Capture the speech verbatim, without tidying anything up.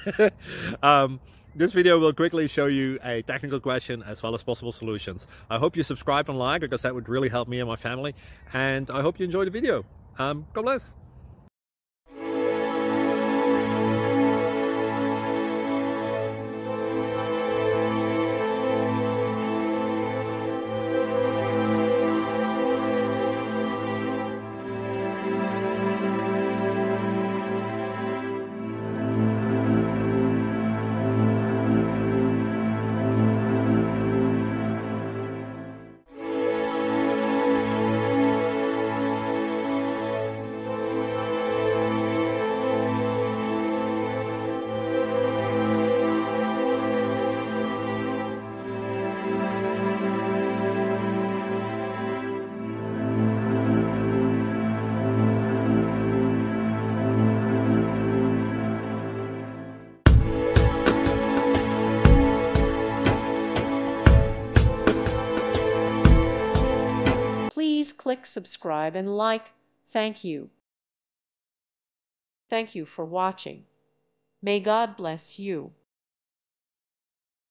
um, this video will quickly show you a technical question as well as possible solutions. I hope you subscribe and like, because that would really help me and my family. And I hope you enjoy the video. Um, God bless. Please click subscribe and like. Thank you. Thank you for watching. May God bless you.